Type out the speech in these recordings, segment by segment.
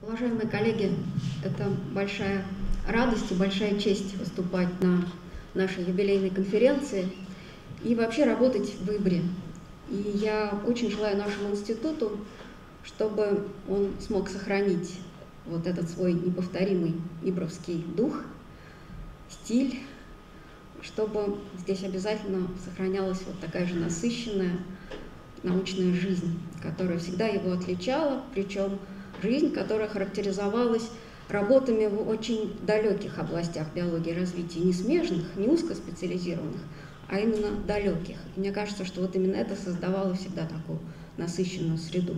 Уважаемые коллеги, это большая радость и большая честь выступать на нашей юбилейной конференции и вообще работать в ИБРе. И я очень желаю нашему институту, чтобы он смог сохранить вот этот свой неповторимый ибровский дух, стиль, чтобы здесь обязательно сохранялась вот такая же насыщенная научная жизнь, которая всегда его отличала, причем жизнь, которая характеризовалась работами в очень далеких областях биологии и развития, не смежных, не узкоспециализированных, а именно далеких. И мне кажется, что вот именно это создавало всегда такую насыщенную среду.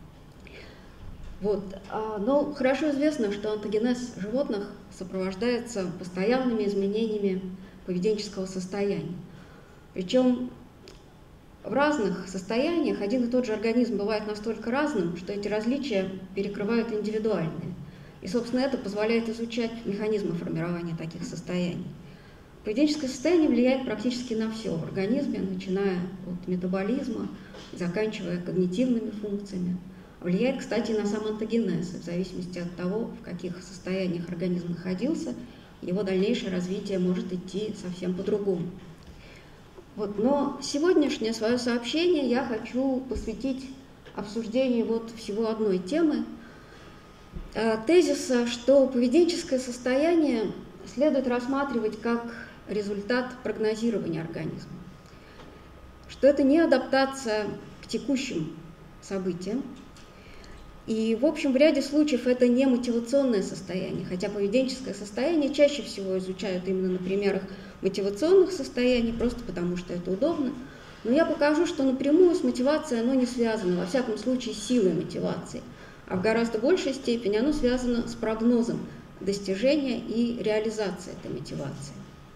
Вот. Но хорошо известно, что онтогенез животных сопровождается постоянными изменениями поведенческого состояния. Причем в разных состояниях один и тот же организм бывает настолько разным, что эти различия перекрывают индивидуальные. И, собственно, это позволяет изучать механизмы формирования таких состояний. Поведенческое состояние влияет практически на все в организме, начиная от метаболизма, заканчивая когнитивными функциями. Влияет, кстати, и на сам онтогенез. В зависимости от того, в каких состояниях организм находился, его дальнейшее развитие может идти совсем по-другому. Вот, но сегодняшнее свое сообщение я хочу посвятить обсуждению вот всего одной темы, тезиса, что поведенческое состояние следует рассматривать как результат прогнозирования организма, что это не адаптация к текущим событиям, и, в общем, в ряде случаев это не мотивационное состояние, хотя поведенческое состояние чаще всего изучают именно на примерах мотивационных состояний, просто потому что это удобно. Но я покажу, что напрямую с мотивацией оно не связано, во всяком случае, с силой мотивации, а в гораздо большей степени оно связано с прогнозом достижения и реализации этой мотивации.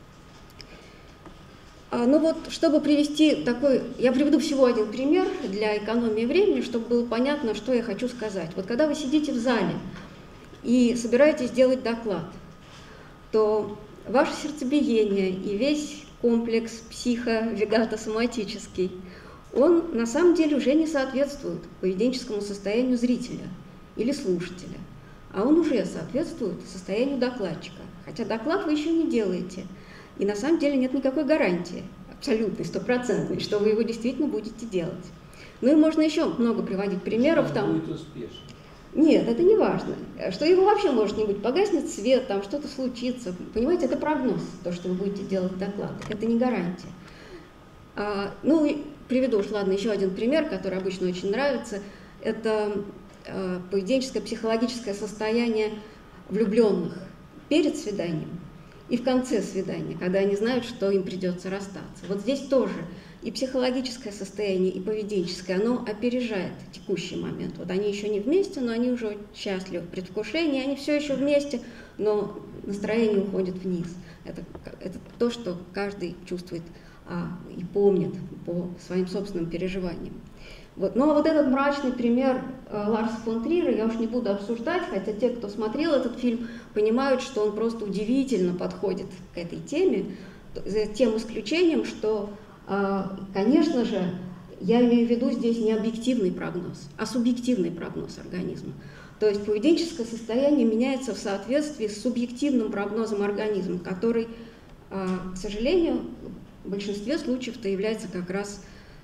Ну вот, чтобы привести такой, я приведу всего один пример для экономии времени, чтобы было понятно, что я хочу сказать. Вот когда вы сидите в зале и собираетесь делать доклад, то ваше сердцебиение и весь комплекс психо-вегатосоматический, он на самом деле уже не соответствует поведенческому состоянию зрителя или слушателя, а он уже соответствует состоянию докладчика. Хотя доклад вы еще не делаете. И на самом деле нет никакой гарантии, абсолютной, стопроцентной, что вы его действительно будете делать. Ну и можно еще много приводить примеров. Там будет успешно. Нет, это не важно. Что его вообще может не быть, погаснет свет, там что-то случится. Понимаете, это прогноз, то, что вы будете делать доклад. Это не гарантия. Ну, приведу уж, ладно, еще один пример, который обычно очень нравится. Это поведенческое, психологическое состояние влюбленных перед свиданием и в конце свидания, когда они знают, что им придется расстаться. Вот здесь тоже и психологическое состояние, и поведенческое, оно опережает текущий момент. Вот они еще не вместе, но они уже счастливы в предвкушении, они все еще вместе, но настроение уходит вниз. Это то, что каждый чувствует и помнит по своим собственным переживаниям. Вот. Ну а вот этот мрачный пример Ларса фон Триера я уж не буду обсуждать, хотя те, кто смотрел этот фильм, понимают, что он просто удивительно подходит к этой теме, за тем исключением, что, конечно же, я имею в виду здесь не объективный прогноз, а субъективный прогноз организма. То есть поведенческое состояние меняется в соответствии с субъективным прогнозом организма, который, к сожалению, в большинстве случаев-то является как раз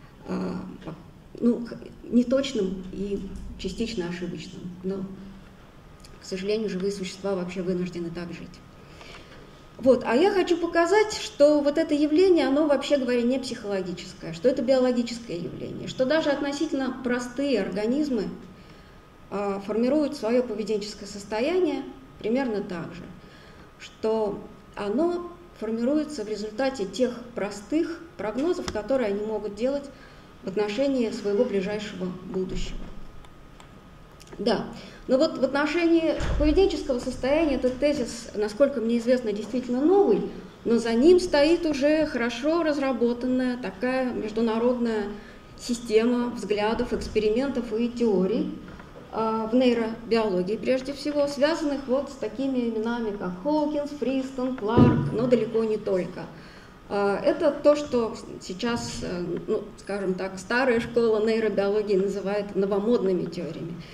неточным и частично ошибочным. Но, к сожалению, живые существа вообще вынуждены так жить. Вот. А я хочу показать, что вот это явление, оно, вообще говоря, не психологическое, что это биологическое явление, что даже относительно простые организмы формируют свое поведенческое состояние примерно так же, что оно формируется в результате тех простых прогнозов, которые они могут делать в отношении своего ближайшего будущего. Да, но вот в отношении поведенческого состояния этот тезис, насколько мне известно, действительно новый, но за ним стоит уже хорошо разработанная такая международная система взглядов, экспериментов и теорий в нейробиологии, прежде всего, связанных вот с такими именами, как Хокинс, Фристон, Кларк, но далеко не только. Это то, что сейчас, скажем так, старая школа нейробиологии называет новомодными теориями.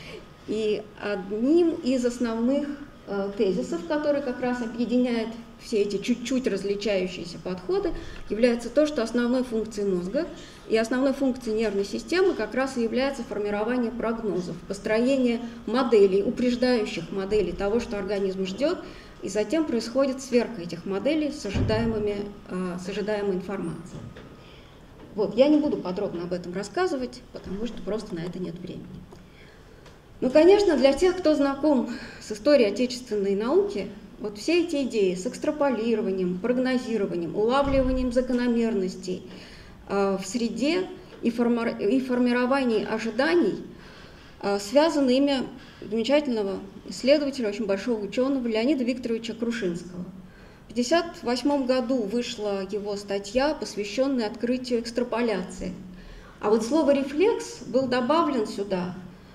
И одним из основных тезисов, который как раз объединяет все эти чуть-чуть различающиеся подходы, является то, что основной функцией мозга и основной функцией нервной системы как раз и является формирование прогнозов, построение моделей, упреждающих моделей того, что организм ждет, и затем происходит сверка этих моделей с ожидаемой информацией. Вот, я не буду подробно об этом рассказывать, потому что просто на это нет времени. Ну, конечно, для тех, кто знаком с историей отечественной науки, вот все эти идеи с экстраполированием, прогнозированием, улавливанием закономерностей в среде и формировании ожиданий связаны имя замечательного исследователя, очень большого ученого Леонида Викторовича Крушинского. В 1958 году вышла его статья, посвященная открытию экстраполяции. А вот слово «рефлекс» был добавлен сюда,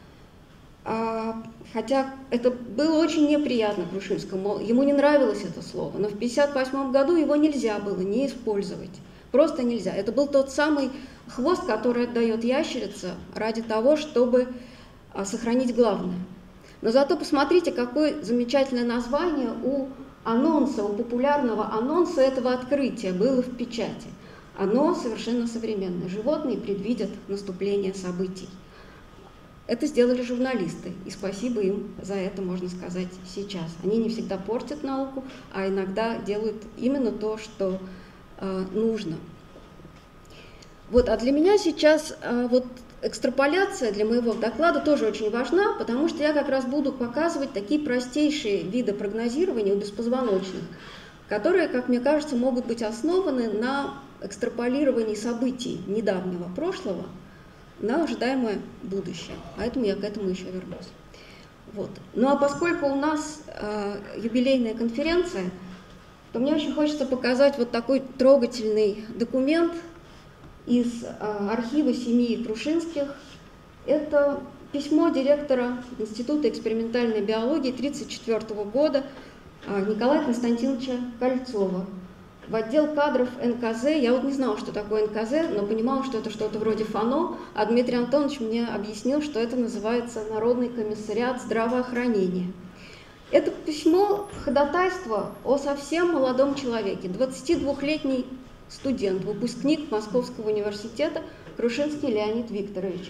хотя это было очень неприятно Крушинскому, ему не нравилось это слово, но в 1958 году его нельзя было не использовать, просто нельзя. Это был тот самый хвост, который отдает ящерица ради того, чтобы сохранить главное. Но зато посмотрите, какое замечательное название у анонса, у популярного анонса этого открытия было в печати. Оно совершенно современное. Животные предвидят наступление событий. Это сделали журналисты, и спасибо им за это, можно сказать, сейчас. Они не всегда портят науку, а иногда делают именно то, что нужно. Вот, а для меня сейчас вот экстраполяция для моего доклада тоже очень важна, потому что я как раз буду показывать такие простейшие виды прогнозирования у беспозвоночных, которые, как мне кажется, могут быть основаны на экстраполировании событий недавнего прошлого на ожидаемое будущее. Поэтому я к этому еще вернусь. Вот. Ну а поскольку у нас юбилейная конференция, то мне очень хочется показать вот такой трогательный документ из архива семьи Крушинских. Это письмо директора Института экспериментальной биологии 1934 года Николая Константиновича Кольцова в отдел кадров НКЗ. Я вот не знала, что такое НКЗ, но понимала, что это что-то вроде ФАНО, а Дмитрий Антонович мне объяснил, что это называется Народный комиссариат здравоохранения. Это письмо ходатайство о совсем молодом человеке, 22-летний студент, выпускник Московского университета Крушинский Леонид Викторович.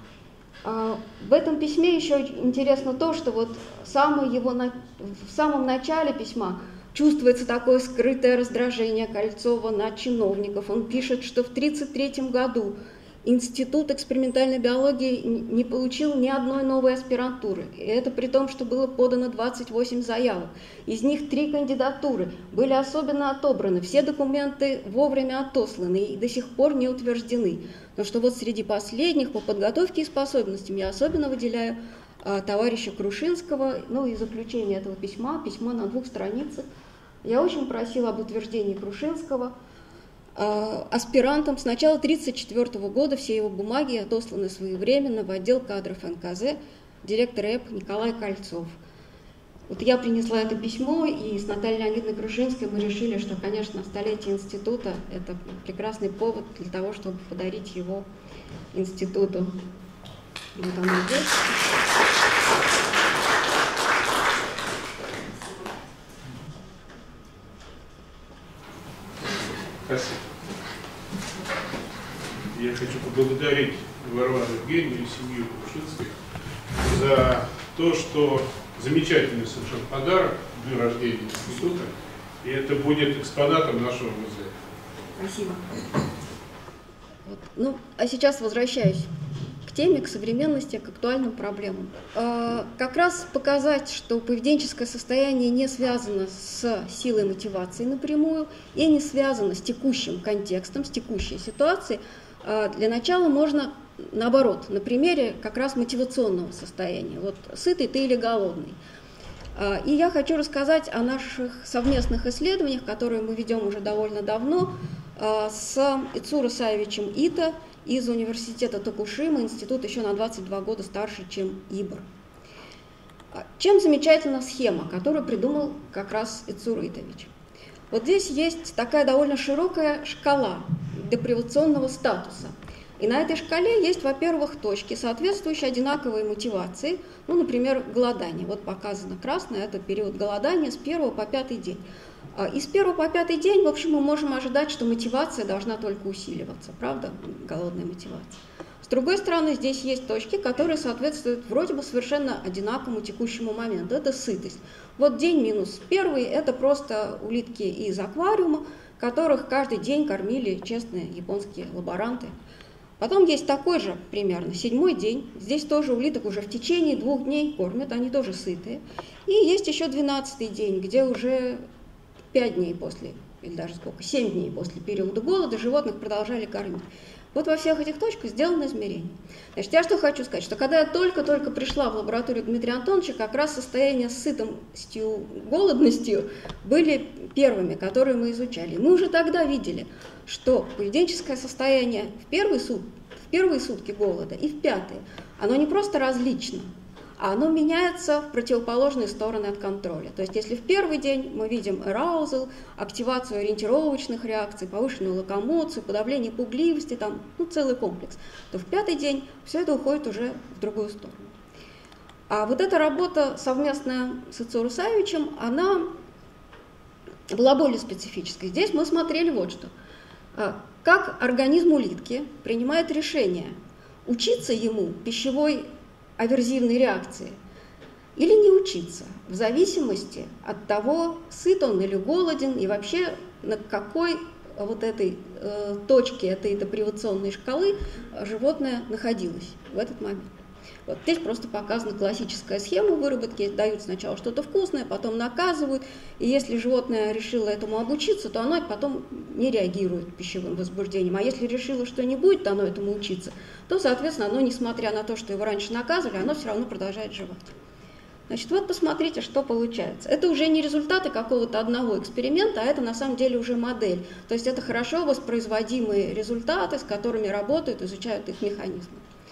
В этом письме еще интересно то, что вот в самом начале письма чувствуется такое скрытое раздражение Кольцова на чиновников. Он пишет, что в 1933 году Институт экспериментальной биологии не получил ни одной новой аспирантуры. И это при том, что было подано 28 заявок. Из них 3 кандидатуры были особенно отобраны. Все документы вовремя отосланы и до сих пор не утверждены. Но что вот среди последних по подготовке и способностям я особенно выделяю товарища Крушинского, ну и заключение этого письма, письмо на 2 страницах. Я очень просила об утверждении Крушинского аспирантом. С начала 1934 года все его бумаги отосланы своевременно в отдел кадров НКЗ, директор ЭП Николай Кольцов. Вот я принесла это письмо, и с Натальей Леонидовной Крушинской мы решили, что, конечно, столетие института – это прекрасный повод для того, чтобы подарить его институту. Вот оно здесь. Спасибо. Я хочу поблагодарить Варвару Евгеньевну и семью Крушинских за то, что замечательный совершенно подарок к дню рождения института, и это будет экспонатом нашего музея. Спасибо. Вот. Ну, а сейчас возвращаюсь к теме, к современности, к актуальным проблемам. Как раз показать, что поведенческое состояние не связано с силой мотивации напрямую и не связано с текущим контекстом, с текущей ситуацией. Для начала можно наоборот, на примере как раз мотивационного состояния. Вот сытый ты или голодный. И я хочу рассказать о наших совместных исследованиях, которые мы ведем уже довольно давно, с Ицуро Саевичем Ито из университета Токушима, институт еще на 22 года старше, чем ИБР. Чем замечательна схема, которую придумал как раз Ицуро Итович? Вот здесь есть такая довольно широкая шкала депривационного статуса. И на этой шкале есть, во-первых, точки, соответствующие одинаковой мотивации. Ну, например, голодание. Вот показано красное, это период голодания с 1 по 5 день. И с 1 по 5 день, в общем, мы можем ожидать, что мотивация должна только усиливаться, правда, голодная мотивация. С другой стороны, здесь есть точки, которые соответствуют вроде бы совершенно одинаковому текущему моменту. Это сытость. Вот день минус 1 – это просто улитки из аквариума, которых каждый день кормили честные японские лаборанты. Потом есть такой же примерно 7-й день. Здесь тоже улиток уже в течение 2 дней кормят, они тоже сытые. И есть еще 12-й день, где уже 5 дней после, или даже сколько, 7 дней после периода голода животных продолжали кормить. Вот во всех этих точках сделано измерение. Значит, я что хочу сказать, что когда я только-только пришла в лабораторию Дмитрия Антоновича, как раз состояния с сытостью, голодностью были первыми, которые мы изучали. Мы уже тогда видели, что поведенческое состояние в первые сутки голода и в 5-е, оно не просто различно, а оно меняется в противоположные стороны от контроля. То есть если в 1-й день мы видим arousal, активацию ориентировочных реакций, повышенную локомоцию, подавление пугливости, там, целый комплекс, то в 5-й день все это уходит уже в другую сторону. А вот эта работа совместная с Ицуру Савичем, она была более специфической. Здесь мы смотрели вот что. Как организм улитки принимает решение, учиться ему пищевой аверзивной реакции или не учиться, в зависимости от того, сыт он или голоден, и вообще на какой вот этой точке этой депривационной шкалы животное находилось в этот момент. Вот здесь просто показана классическая схема выработки. Дают сначала что-то вкусное, потом наказывают. И если животное решило этому обучиться, то оно потом не реагирует пищевым возбуждением. А если решило, что не будет оно этому учиться, то, соответственно, оно, несмотря на то, что его раньше наказывали, оно все равно продолжает жевать. Значит, вот посмотрите, что получается. Это уже не результаты какого-то одного эксперимента, а это на самом деле уже модель. То есть это хорошо воспроизводимые результаты, с которыми работают, изучают их механизмы.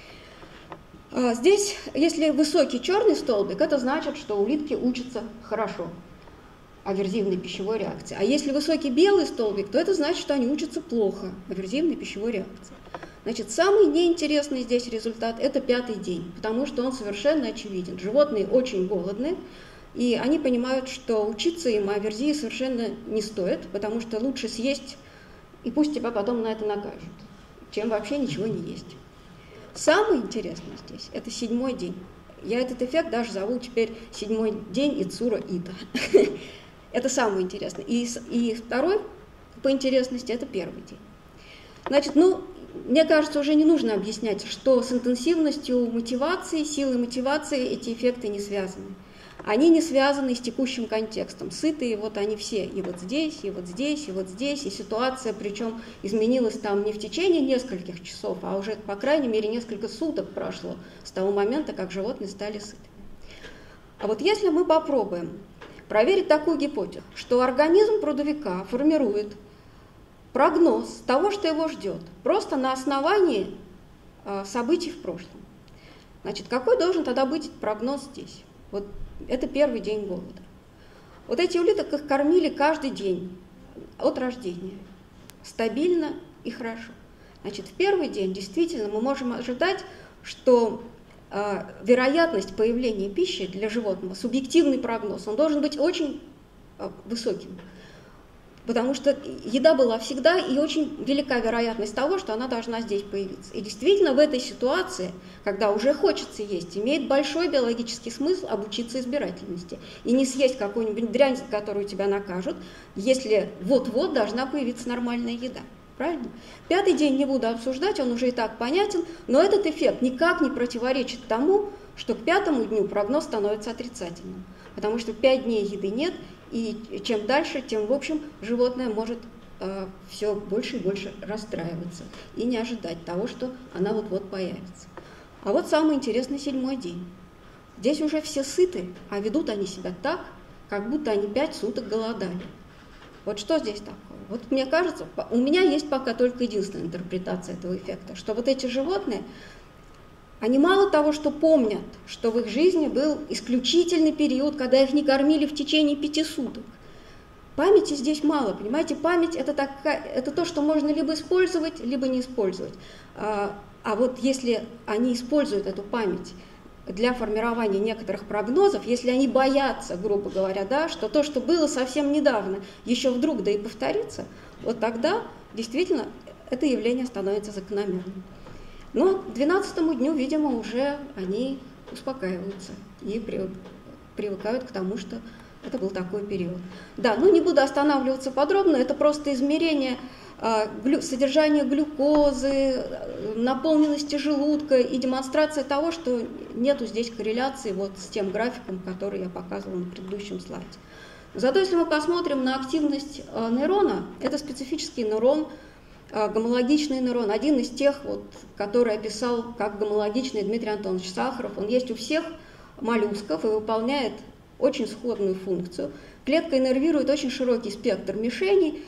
Здесь, если высокий черный столбик, это значит, что улитки учатся хорошо, аверзивной пищевой реакции. А если высокий белый столбик, то это значит, что они учатся плохо, аверзивной пищевой реакции. Значит, самый неинтересный здесь результат – это 5-й день, потому что он совершенно очевиден. Животные очень голодны, и они понимают, что учиться им аверзии совершенно не стоит, потому что лучше съесть, и пусть тебя потом на это накажут, чем вообще ничего не есть. Самое интересное здесь – это 7-й день. Я этот эффект даже зову теперь 7-й день Ицуро Ита. Это самое интересное. И второй по интересности – это 1-й день. Значит, мне кажется, уже не нужно объяснять, что с интенсивностью мотивации, силой мотивации эти эффекты не связаны. Они не связаны с текущим контекстом. Сытые вот они все и вот здесь, и вот здесь, и вот здесь. И ситуация, причем изменилась там не в течение нескольких часов, а уже, по крайней мере, несколько суток прошло с того момента, как животные стали сытыми. А вот если мы попробуем проверить такую гипотезу, что организм прудовика формирует прогноз того, что его ждет, просто на основании событий в прошлом. Значит, какой должен тогда быть прогноз здесь? Вот это 1-й день голода. Вот эти улиток их кормили каждый день от рождения, стабильно и хорошо. Значит, в 1-й день действительно мы можем ожидать, что вероятность появления пищи для животного, субъективный прогноз, он должен быть очень высоким. Потому что еда была всегда, и очень велика вероятность того, что она должна здесь появиться. И действительно в этой ситуации, когда уже хочется есть, имеет большой биологический смысл обучиться избирательности. И не съесть какую-нибудь дрянь, за которую тебя накажут, если вот-вот должна появиться нормальная еда. Правильно? 5-й день не буду обсуждать, он уже и так понятен, но этот эффект никак не противоречит тому, что к 5-му дню прогноз становится отрицательным. Потому что 5 дней еды нет, и чем дальше, тем, в общем, животное может все больше и больше расстраиваться и не ожидать того, что она вот-вот появится. А вот самый интересный 7-й день. Здесь уже все сыты, а ведут они себя так, как будто они 5 суток голодали. Вот что здесь такое? Вот мне кажется, у меня есть пока только единственная интерпретация этого эффекта, что вот эти животные, они мало того, что помнят, что в их жизни был исключительный период, когда их не кормили в течение 5 суток. памяти здесь мало, понимаете, память это то, что можно либо использовать, либо не использовать. А вот если они используют эту память для формирования некоторых прогнозов, если они боятся, грубо говоря, да, что то, что было совсем недавно, еще вдруг да и повторится, вот тогда действительно это явление становится закономерным. Но к 12-му дню, видимо, уже они успокаиваются и привыкают к тому, что это был такой период. Да, ну не буду останавливаться подробно, это просто измерение содержания глюкозы, наполненности желудка и демонстрация того, что нету здесь корреляции вот с тем графиком, который я показывала на предыдущем слайде. Зато если мы посмотрим на активность нейрона, это специфический нейрон, гомологичный нейрон, один из тех, вот, который описал как гомологичный Дмитрий Антонович Сахаров. Он есть у всех моллюсков и выполняет очень сходную функцию. Клетка иннервирует очень широкий спектр мишеней.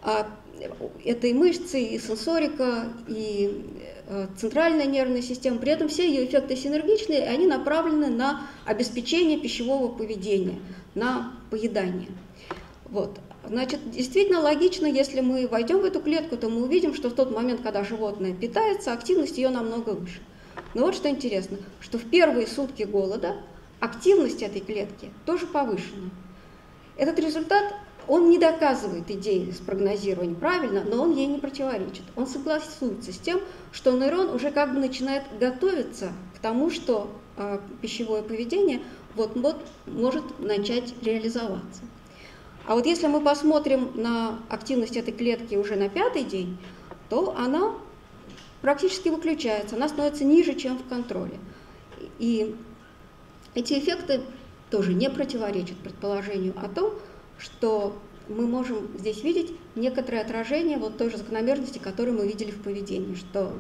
Это и мышцы, и сенсорика, и центральная нервная система. При этом все ее эффекты синергичные, и они направлены на обеспечение пищевого поведения, на поедание. Вот. Значит, действительно логично, если мы войдем в эту клетку, то мы увидим, что в тот момент, когда животное питается, активность ее намного выше. Но вот что интересно, что в первые сутки голода активность этой клетки тоже повышена. Этот результат, он не доказывает идеи с прогнозированием правильно, но он ей не противоречит. Он согласуется с тем, что нейрон уже как бы начинает готовиться к тому, что пищевое поведение вот-вот может начать реализоваться. А вот если мы посмотрим на активность этой клетки уже на 5-й день, то она практически выключается, она становится ниже, чем в контроле. И эти эффекты тоже не противоречат предположению о том, что мы можем здесь видеть некоторое отражение вот той же закономерности, которую мы видели в поведении, что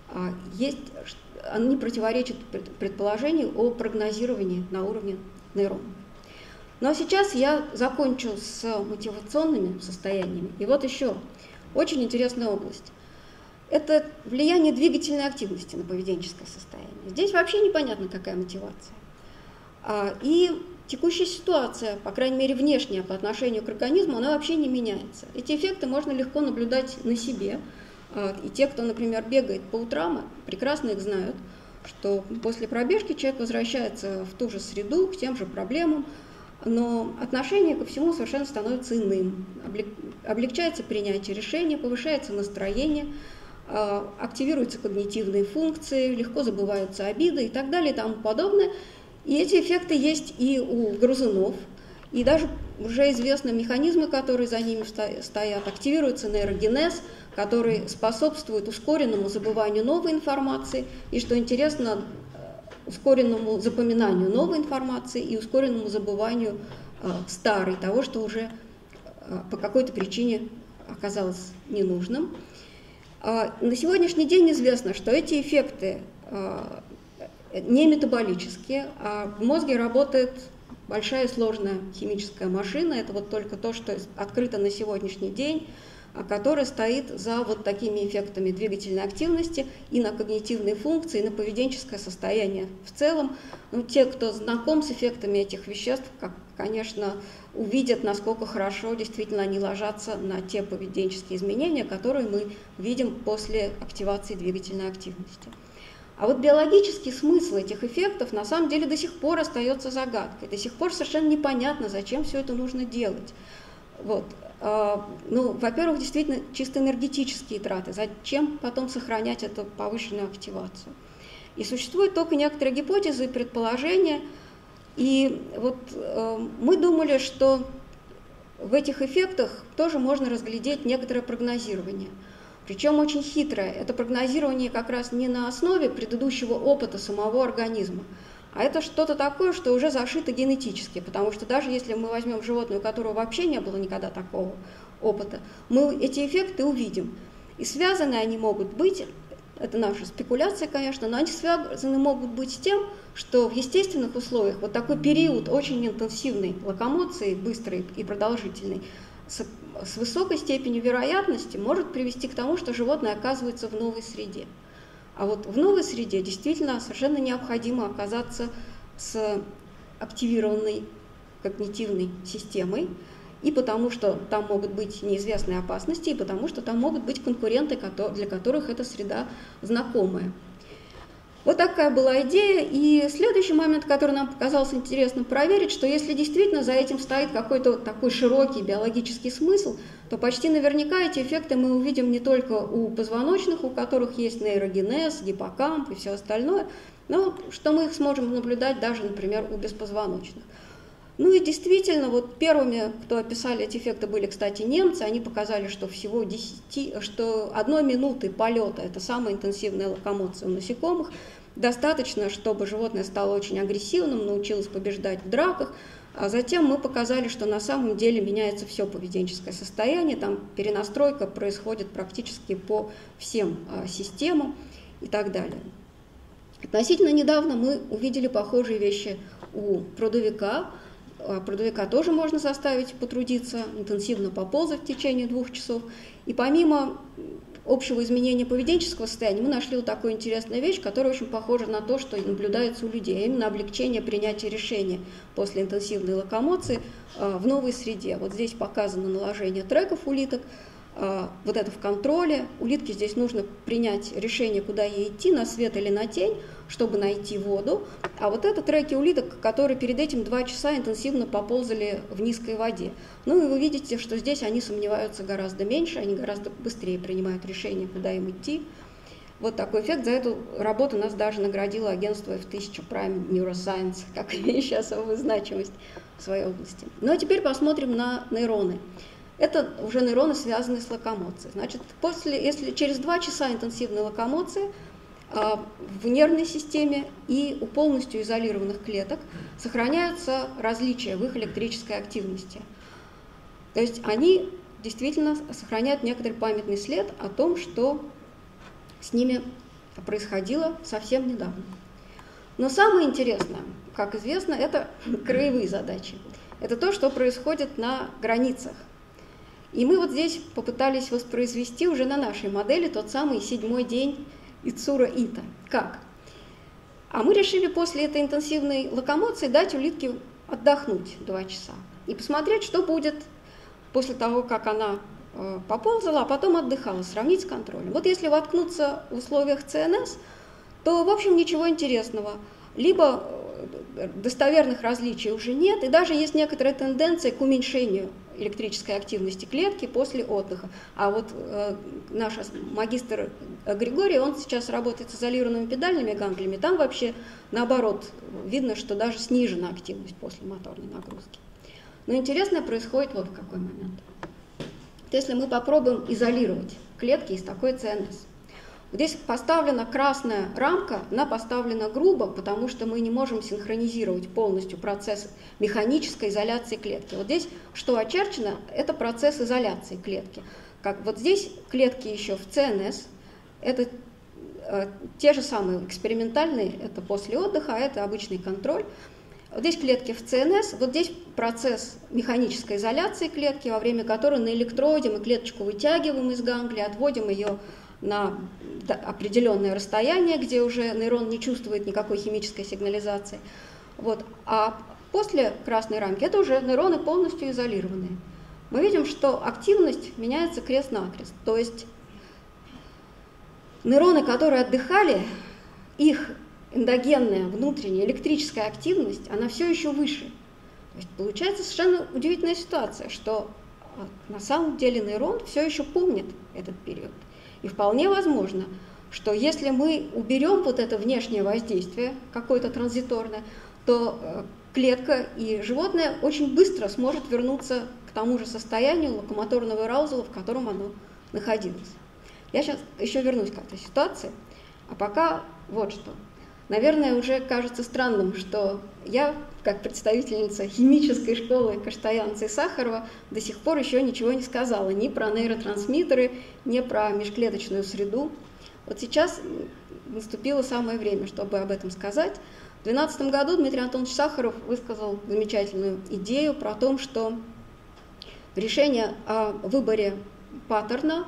они противоречат предположению о прогнозировании на уровне нейронов. Но сейчас я закончу с мотивационными состояниями. И вот еще очень интересная область. Это влияние двигательной активности на поведенческое состояние. Здесь вообще непонятно, какая мотивация. И текущая ситуация, по крайней мере внешняя по отношению к организму, она вообще не меняется. Эти эффекты можно легко наблюдать на себе. И те, кто, например, бегает по утрам, прекрасно их знают, что после пробежки человек возвращается в ту же среду, к тем же проблемам, но отношение ко всему совершенно становится иным. Облегчается принятие решений, повышается настроение, активируются когнитивные функции, легко забываются обиды и так далее и тому подобное. И эти эффекты есть и у грызунов, и даже уже известны механизмы, которые за ними стоят. Активируется нейрогенез, который способствует ускоренному забыванию новой информации, и, что интересно, ускоренному запоминанию новой информации и ускоренному забыванию старой, того, что уже по какой-то причине оказалось ненужным. На сегодняшний день известно, что эти эффекты не метаболические, а в мозге работает большая сложная химическая машина. Это вот только то, что открыто на сегодняшний день, которая стоит за вот такими эффектами двигательной активности и на когнитивные функции, и на поведенческое состояние в целом. Ну, те, кто знаком с эффектами этих веществ, конечно, увидят, насколько хорошо действительно они ложатся на те поведенческие изменения, которые мы видим после активации двигательной активности. А вот биологический смысл этих эффектов на самом деле до сих пор остается загадкой. До сих пор совершенно непонятно, зачем все это нужно делать. Вот. Ну, во-первых, действительно чисто энергетические траты. Зачем потом сохранять эту повышенную активацию? И существуют только некоторые гипотезы и предположения. И вот мы думали, что в этих эффектах тоже можно разглядеть некоторое прогнозирование. Причем очень хитрое. Это прогнозирование как раз не на основе предыдущего опыта самого организма, а это что-то такое, что уже зашито генетически, потому что даже если мы возьмем животное, у которого вообще не было никогда такого опыта, мы эти эффекты увидим. И связаны они могут быть, это наша спекуляция, конечно, но они связаны могут быть с тем, что в естественных условиях вот такой период очень интенсивной локомоции, быстрой и продолжительной, с высокой степенью вероятности может привести к тому, что животное оказывается в новой среде. А вот в новой среде действительно совершенно необходимо оказаться с активированной когнитивной системой. и потому что там могут быть неизвестные опасности, и потому что там могут быть конкуренты, для которых эта среда знакомая. Вот такая была идея, и следующий момент, который нам показался интересным проверить, что если действительно за этим стоит какой-то такой широкий биологический смысл, то почти наверняка эти эффекты мы увидим не только у позвоночных, у которых есть нейрогенез, гиппокамп и все остальное, но что мы их сможем наблюдать даже, например, у беспозвоночных. Ну и действительно, вот первыми, кто описали эти эффекты, были, кстати, немцы. Они показали, что всего 1 минуты полета, это самая интенсивная локомоция у насекомых, достаточно, чтобы животное стало очень агрессивным, научилось побеждать в драках. А затем мы показали, что на самом деле меняется все поведенческое состояние, там перенастройка происходит практически по всем системам и так далее. Относительно недавно мы увидели похожие вещи у прудовика. Прудовика тоже можно заставить потрудиться, интенсивно поползать в течение 2 часов. И помимо общего изменения поведенческого состояния, мы нашли вот такую интересную вещь, которая очень похожа на то, что наблюдается у людей, а именно облегчение принятия решения после интенсивной локомоции в новой среде. Вот здесь показано наложение треков улиток, вот это в контроле. Улитке здесь нужно принять решение, куда ей идти, на свет или на тень, чтобы найти воду. А вот это треки улиток, которые перед этим 2 часа интенсивно поползали в низкой воде. Ну и вы видите, что здесь они сомневаются гораздо меньше, они гораздо быстрее принимают решение, куда им идти. Вот такой эффект. За эту работу нас даже наградило агентство F1000 Prime Neuroscience, как имеющее особую значимость в своей области. Ну а теперь посмотрим на нейроны. Это уже нейроны, связанные с локомоцией. Значит, если через 2 часа интенсивной локомоции в нервной системе и у полностью изолированных клеток сохраняются различия в их электрической активности. То есть они действительно сохраняют некоторый памятный след о том, что с ними происходило совсем недавно. Но самое интересное, как известно, это краевые задачи. Это то, что происходит на границах. И мы вот здесь попытались воспроизвести уже на нашей модели тот самый 7-й день Ицура Ита. Как? А мы решили после этой интенсивной локомоции дать улитке отдохнуть 2 часа и посмотреть, что будет после того, как она поползала, а потом отдыхала, сравнить с контролем. Вот если воткнуться в условиях ЦНС, то, в общем, ничего интересного. Либо достоверных различий уже нет, и даже есть некоторая тенденция к уменьшению электрической активности клетки после отдыха. А вот наш магистр Григорий, он сейчас работает с изолированными педальными ганглиями, там вообще наоборот видно, что даже снижена активность после моторной нагрузки. Но интересное происходит вот в какой момент. Если мы попробуем изолировать клетки из такой ЦНС, здесь поставлена красная рамка, она поставлена грубо, потому что мы не можем синхронизировать полностью процесс механической изоляции клетки. Вот здесь, что очерчено, это процесс изоляции клетки. Как вот здесь клетки еще в ЦНС, это те же самые экспериментальные, это после отдыха, а это обычный контроль. Вот здесь клетки в ЦНС, вот здесь процесс механической изоляции клетки, во время которой на электроде мы клеточку вытягиваем из ганглия, отводим ее на определенное расстояние, где уже нейрон не чувствует никакой химической сигнализации. Вот. А после красной рамки это уже нейроны полностью изолированные. Мы видим, что активность меняется крест-накрест. То есть нейроны, которые отдыхали, их эндогенная внутренняя электрическая активность, она все еще выше. То есть получается совершенно удивительная ситуация, что на самом деле нейрон все еще помнит этот период. И вполне возможно, что если мы уберем вот это внешнее воздействие, какое-то транзиторное, то клетка и животное очень быстро сможет вернуться к тому же состоянию локомоторного эраузала, в котором оно находилось. Я сейчас еще вернусь к этой ситуации, а пока вот что. Наверное, уже кажется странным, что я, как представительница химической школы Каштаянца и Сахарова, до сих пор еще ничего не сказала ни про нейротрансмиттеры, ни про межклеточную среду. Вот сейчас наступило самое время, чтобы об этом сказать. В 2012 году Дмитрий Антонович Сахаров высказал замечательную идею про то, что решение о выборе паттерна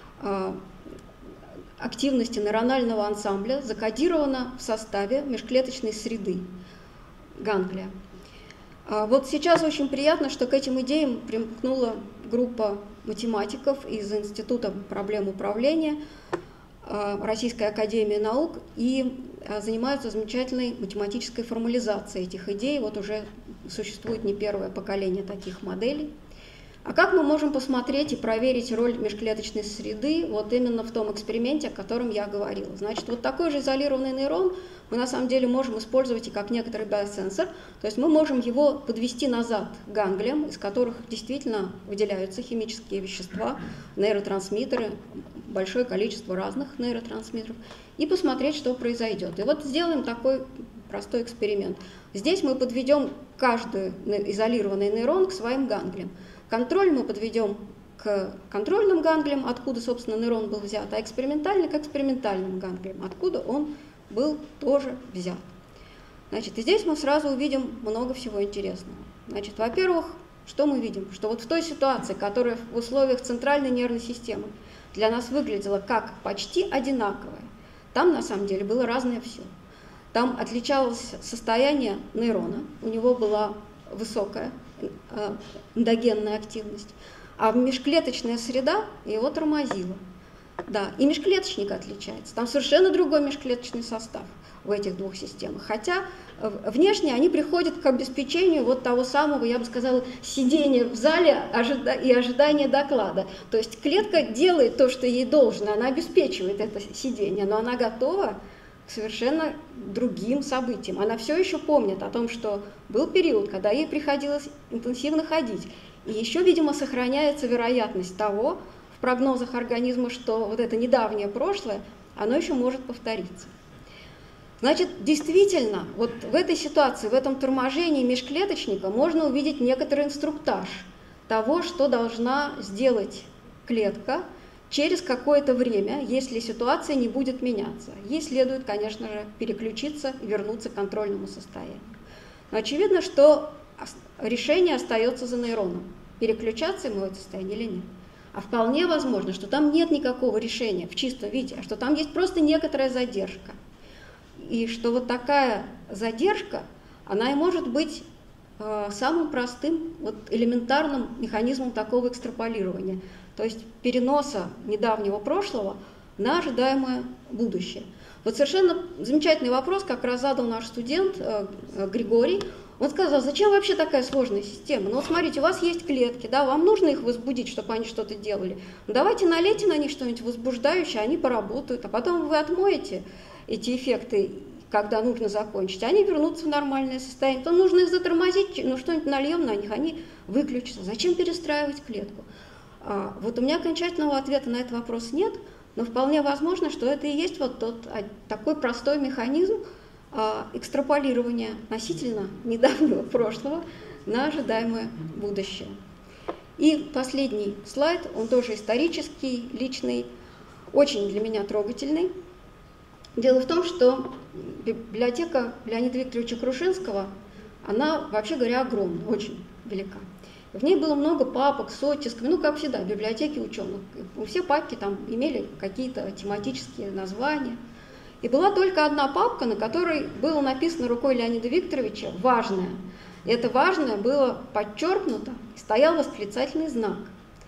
активности нейронального ансамбля закодировано в составе межклеточной среды ганглия. Вот сейчас очень приятно, что к этим идеям примкнула группа математиков из Института проблем управления Российской академии наук и занимаются замечательной математической формализацией этих идей. Вот уже существует не первое поколение таких моделей. А как мы можем посмотреть и проверить роль межклеточной среды вот именно в том эксперименте, о котором я говорила? Значит, вот такой же изолированный нейрон мы на самом деле можем использовать и как некоторый биосенсор, то есть мы можем его подвести назад к ганглиям, из которых действительно выделяются химические вещества, нейротрансмиттеры, большое количество разных нейротрансмиттеров, и посмотреть, что произойдет. И вот сделаем такой простой эксперимент. Здесь мы подведем каждый изолированный нейрон к своим ганглиям. Контроль мы подведем к контрольным ганглиям, откуда, собственно, нейрон был взят, а экспериментальный к экспериментальным ганглиям, откуда он был тоже взят. Значит, и здесь мы сразу увидим много всего интересного. Значит, во-первых, что мы видим? Что вот в той ситуации, которая в условиях центральной нервной системы для нас выглядела как почти одинаковая, там на самом деле было разное все. Там отличалось состояние нейрона, у него была высокая эндогенная активность, а межклеточная среда его тормозила. Да, и межклеточник отличается. Там совершенно другой межклеточный состав в этих двух системах. Хотя внешне они приходят к обеспечению вот того самого, я бы сказала, сидения в зале и ожидания доклада. То есть клетка делает то, что ей должно, она обеспечивает это сидение, но она готова к совершенно другим событиям. Она все еще помнит о том, что был период, когда ей приходилось интенсивно ходить. И еще, видимо, сохраняется вероятность того, в прогнозах организма, что вот это недавнее прошлое, оно еще может повториться. Значит, действительно, вот в этой ситуации, в этом торможении межклеточника можно увидеть некоторый инструктаж того, что должна сделать клетка через какое-то время, если ситуация не будет меняться. Ей следует, конечно же, переключиться и вернуться к контрольному состоянию. Но очевидно, что решение остается за нейроном, переключаться ему в это состояние или нет. А вполне возможно, что там нет никакого решения в чистом виде, а что там есть просто некоторая задержка. И что вот такая задержка, она и может быть самым простым, вот элементарным механизмом такого экстраполирования, то есть переноса недавнего прошлого на ожидаемое будущее. Вот совершенно замечательный вопрос как раз задал наш студент Григорий. Он сказал, зачем вообще такая сложная система? Ну вот смотрите, у вас есть клетки, да, вам нужно их возбудить, чтобы они что-то делали. Ну давайте налейте на них что-нибудь возбуждающее, они поработают, а потом вы отмоете эти эффекты, когда нужно закончить, они вернутся в нормальное состояние. То нужно их затормозить, ну что-нибудь нальем на них, они выключатся. Зачем перестраивать клетку? Вот у меня окончательного ответа на этот вопрос нет, но вполне возможно, что это и есть вот тот такой простой механизм экстраполирования относительно недавнего прошлого на ожидаемое будущее. И последний слайд, он тоже исторический, личный, очень для меня трогательный. Дело в том, что библиотека Леонида Викторовича Крушинского, она, вообще говоря, огромна, очень велика. В ней было много папок с оттисками, ну, как всегда, в библиотеке ученых. Все папки там имели какие-то тематические названия. И была только одна папка, на которой было написано рукой Леонида Викторовича «важное». И это «важное» было подчеркнуто, и стоял восклицательный знак.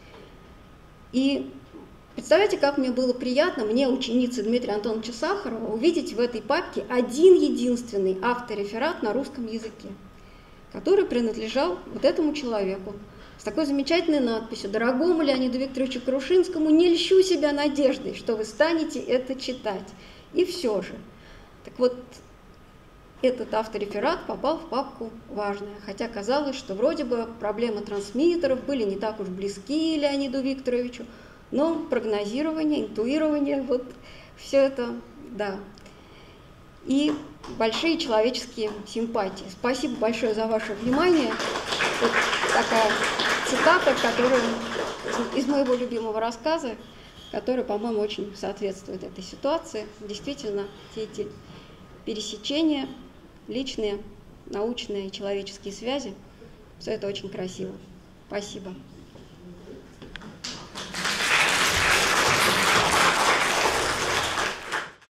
И представляете, как мне было приятно, мне, ученице Дмитрия Антоновича Сахарова, увидеть в этой папке один-единственный автореферат на русском языке, который принадлежал вот этому человеку, с такой замечательной надписью «Дорогому Леониду Викторовичу Крушинскому, не льщу себя надеждой, что вы станете это читать». И все же. Так вот, этот автореферат попал в папку «Важное», хотя казалось, что вроде бы проблемы трансмиттеров были не так уж близки Леониду Викторовичу, но прогнозирование, интуирование, вот все это, да. И большие человеческие симпатии. Спасибо большое за ваше внимание. Вот такая цитата, которая из моего любимого рассказа, которая, по-моему, очень соответствует этой ситуации. Действительно, все эти пересечения, личные, научные, человеческие связи, все это очень красиво. Спасибо.